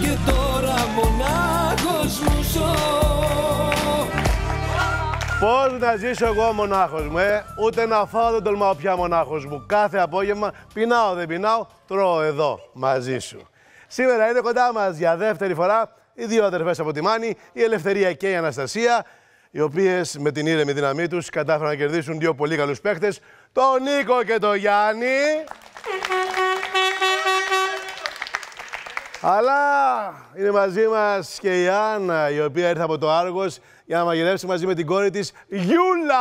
και τώρα μονάχος μου ζω. Πώς να ζήσω εγώ μονάχος μου, Ούτε να φάω δεν τολμάω πια μονάχος μου. Κάθε απόγευμα, πεινάω δεν πεινάω, τρώω εδώ μαζί σου. Σήμερα είναι κοντά μας για δεύτερη φορά οι δύο αδερφές από τη Μάνη, η Ελευθερία και η Αναστασία, οι οποίες με την ήρεμη δύναμή τους κατάφεραν να κερδίσουν δύο πολύ καλούς παίχτες, τον Νίκο και τον Γιάννη. Αλλά είναι μαζί μας και η Άννα, η οποία ήρθε από το Άργος για να μαγειρεύσει μαζί με την κόρη της, Γιούλα.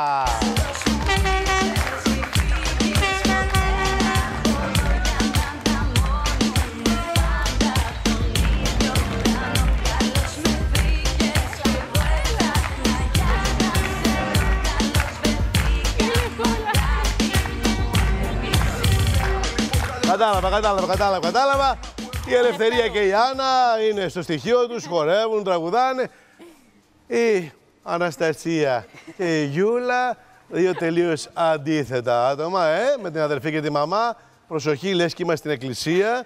Κατάλαβα. Η Ελευθερία και η Άννα είναι στο στοιχείο τους, χορεύουν, τραγουδάνε. Η Αναστασία και η Γιούλα, δύο τελείως αντίθετα άτομα, με την αδερφή και τη μαμά. Προσοχή, λες και είμαστε στην εκκλησία.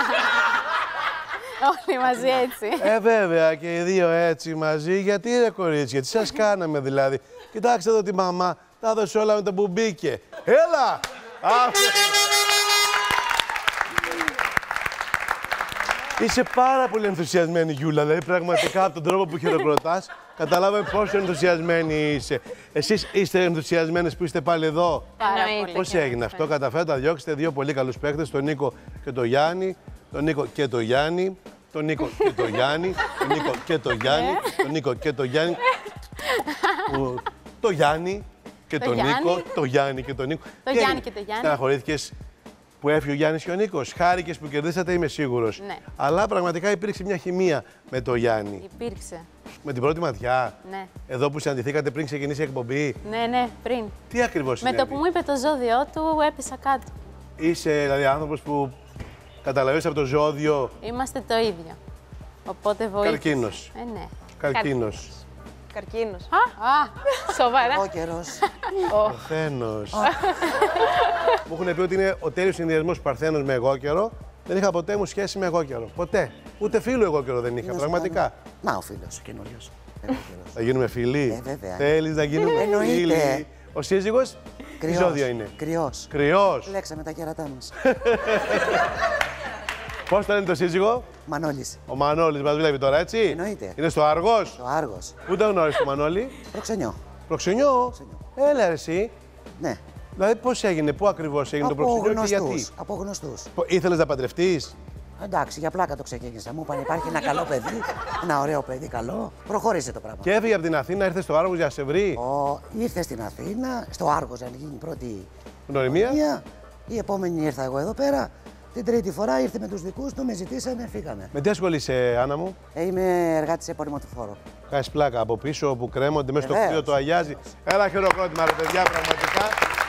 Όλοι μαζί έτσι. Βέβαια, και οι δύο έτσι μαζί. Γιατί ρε κορίτσια, τι σας κάναμε δηλαδή. Κοιτάξτε εδώ τη μαμά, τα έδωσε όλα με το που μπήκε. Έλα! Είσαι πάρα πολύ ενθουσιασμένη, Γιούλα, δηλαδή πραγματικά από τον τρόπο που χειροκροτάς, καταλάβαμε πόσο ενθουσιασμένη είσαι. Εσείς είστε ενθουσιασμένες που είστε πάλι εδώ. Πάρα πολύ. Πώς έγινε αυτό, καταφέρατε να διώξετε δύο πολύ καλούς παίκτες, τον Νίκο και τον Γιάννη, τον Νίκο και τον Γιάννη, τον Νίκο και τον Γιάννη, τον Νίκο και τον Γιάννη, τον Νίκο και τον Γιάννη, το Γιάννη και τον Νίκο, το Γιάννη και τον Νίκο. Το Γιάννη και τον Γιάννη. Στεναχωρήθηκες που έφυγε ο Γιάννης και ο Νίκος. Χάρηκες που κερδίσατε, είμαι σίγουρος. Ναι. Αλλά πραγματικά υπήρξε μια χημεία με τον Γιάννη. Υπήρξε. Με την πρώτη ματιά. Ναι. Εδώ που συναντηθήκατε πριν ξεκινήσει η εκπομπή. Ναι, πριν. Τι ακριβώς Με συνέβη? το που μου είπε το ζώδιό του, έπεσα κάτω. Είσαι δηλαδή άνθρωπος που καταλαβαίνεις από το ζώδιο. Είμαστε το ίδιο. Οπότε βοήθησε. Καρκίνος. Ναι. Καρκίνος. Καρκίνος. Σοβαρά. Ο καιρός. Παρθένος. Μου έχουν πει ότι είναι ο τέλειος συνδυασμός Παρθένος με εγώ καιρό. Δεν είχα ποτέ μου σχέση με εγώ καιρό. Ποτέ. Ούτε φίλο εγώ καιρό δεν είχα. Πραγματικά. Να ο φίλος, ο καινούριος. Θα γίνουμε φίλοι. Βέβαια. Θέλεις να γίνουμε Εννοείται. φίλοι. Ο σύζυγος, τι ζώδιο είναι? Κρυός. Κρυός. Λέξαμε τα κέρατά μας. Πώς το λένε το σύζυγο? Μανώλης. Ο Μανώλης μας βλέπει τώρα, έτσι. Εννοείται. Είναι στο Άργος. Το Άργος. Πού τον γνώρισες το Μανώλη? Προξενιό. Προξενιό. Έλα ρε εσύ. Ναι. Δηλαδή πώς έγινε, πού ακριβώς έγινε το προξενιό και γιατί? Από γνωστούς. Ήθελες να παντρευτείς? Εντάξει, για πλάκα το ξεκίνησα. Μου είπαν υπάρχει ένα καλό παιδί, ένα ωραίο παιδί καλό. Προχώρησε το πράγμα. Και έφυγε από την Αθήνα, ήρθε στο Άργος για να σε βρει. Ήρθε στην Αθήνα, στο Άργος να γίνει η πρώτη Γνωριμία. Η επόμενη ήρθα εγώ εδώ πέρα. Την τρίτη φορά ήρθε με τους δικούς του, με ζητήσανε, φύγαμε. Με τι ασχολείσαι, Άννα μου? Είμαι εργάτης σε πολυματοφόρο. Κάνεις πλάκα από πίσω που κρέμονται μέσα στο κτίριο, το αγιάζει. Ένα χειροκρότημα, ρε παιδιά, πραγματικά.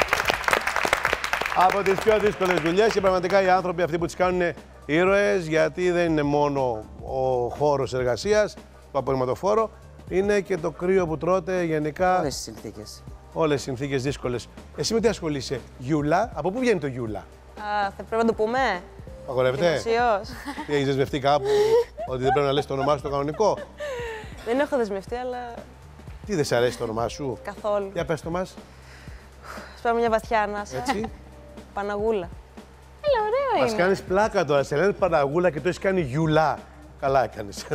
Από τις πιο δύσκολες δουλειές και πραγματικά οι άνθρωποι αυτοί που τις κάνουν είναι ήρωες, γιατί δεν είναι μόνο ο χώρος εργασίας, το απορριμματοφόρο, είναι και το κρύο που τρώτε γενικά. Όλες τις συνθήκες. Όλες οι συνθήκες δύσκολες. Εσύ με τι ασχολείσαι, Γιούλα? Από πού βγαίνει το Γιούλα? Θα πρέπει να το πούμε. Παγορεύεται? Δημοσίως. Τι, έχεις δεσμευτεί κάπου ότι δεν πρέπει να λες το όνομά σου το κανονικό? Δεν έχω δεσμευτεί, αλλά Τι, δεν σε αρέσει το όνομά σου? καθόλου. Για πες το μας. Σπάμε μια βαθιά ανάσα. Έτσι. Παναγούλα. Ωραίο Μας είναι. κάνεις πλάκα τώρα, σε λένε Παναγούλα και το έχεις κάνει Γιουλά. Καλά έκανες.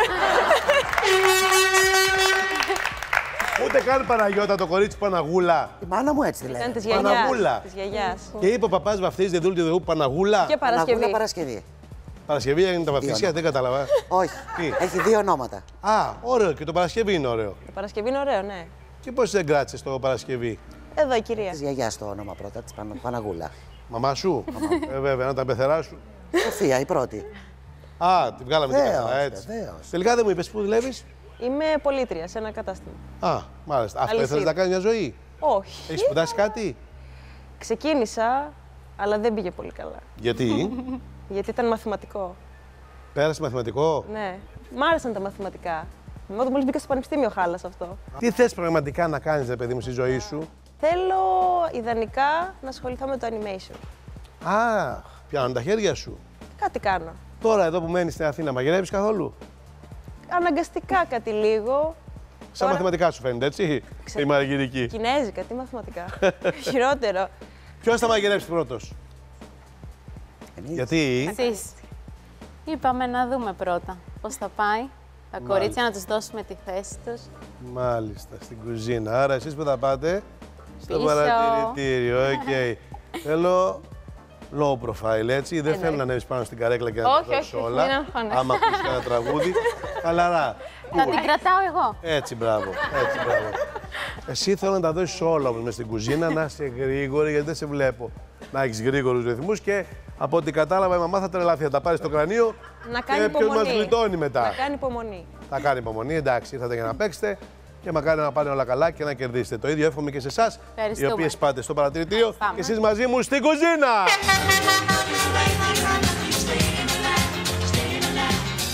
Ούτε καν Παναγιώτα το κορίτσι Παναγούλα. Η μάνα μου έτσι τη Ήταν λέει. της Παναγούλα. γιαγιάς. Της γιαγιάς. Και είπε ο παπάς βαφτίζει δεν δούλει του Παναγούλα. Και Παρασκευή. Παναγούλα Παρασκευή. Παρασκευή είναι τα βαφτίσια, δεν κατάλαβα. Όχι. Τι? Έχει δύο ονόματα. Α, ωραίο, και το Παρασκευή είναι ωραίο. Το Παρασκευή είναι ωραίο, ναι. Και πώς δεν κράτησες το Παρασκευή? Εδώ η κυρία. Της γιαγιάς το όνομα πρώτα, της Παναγούλα. Μαμά σου. Βέβαια, να τα πεθερά σου. Σοφία, η πρώτη. Α, τη βγάλαμε την Βεβαίως, καθαρά έτσι. βεβαίως. Τελικά δεν μου είπες πού δουλεύεις? Είμαι πολίτρια σε ένα κατάστημα. Α, μάλιστα. Αυτό Αλήθεια. ήθελες να κάνεις μια ζωή? Όχι. Έχεις σπουδάσει κάτι? Ξεκίνησα, αλλά δεν πήγε πολύ καλά. Γιατί? Γιατί ήταν μαθηματικό. Πέρασε μαθηματικό? Ναι. Μ' άρεσαν τα μαθηματικά. Όταν μόλις μπήκα στο πανεπιστήμιο χάλασα αυτό. Τι θες πραγματικά να κάνεις, ρε παιδί μου, στη ζωή σου? Θέλω ιδανικά να ασχοληθώ με το animation. Αχ, πιάνουν τα χέρια σου. Κάτι κάνω. Τώρα εδώ που μένεις στην Αθήνα, μαγειρεύεις καθόλου? Αναγκαστικά κάτι λίγο. Σαν μαθηματικά σου φαίνεται, έτσι, η μαγειρική. Κινέζικα, τι μαθηματικά. Χειρότερο. Ποιος θα μαγειρεύσει πρώτος? Εμείς. Γιατί? Εσείς. Είπαμε να δούμε πρώτα πώς θα πάει. Τα κορίτσια να τους δώσουμε τη θέση τους. Μάλιστα, στην κουζίνα. Άρα εσείς που θα πάτε? Στο Πίσω. παρατηρητήριο, οκ. Θέλω low profile, έτσι. Δεν θέλω να ανέβεις πάνω στην καρέκλα και να τα Όχι, δώσεις όχι, όλα. μην αγχώνεσαι. Άμα ακούσεις ένα τραγούδι, χαλαρά. Θα την κρατάω εγώ. Έτσι, μπράβο. Έτσι, μπράβο. Εσύ θέλω να τα δώσεις όλα όμως μες στην κουζίνα, να είσαι γρήγορη, γιατί δεν σε βλέπω να έχεις γρήγορους ρυθμούς και από ό,τι κατάλαβα η μαμά θα τρελαθεί, θα τα πάρει στο κρανίο Να κάνει και ποιος μας υπομονή. γλιτώνει μετά. Να κάνει υπομονή. Θα κάνει υπομονή, εντάξει, ήρθατε για να παίξετε και μακάρι να πάνε όλα καλά και να κερδίσετε. Το ίδιο εύχομαι και σε εσάς, οι Ευχαριστούμε. οποίες πάτε στο παρατηρητήριο Πάμε. και εσείς μαζί μου στην κουζίνα.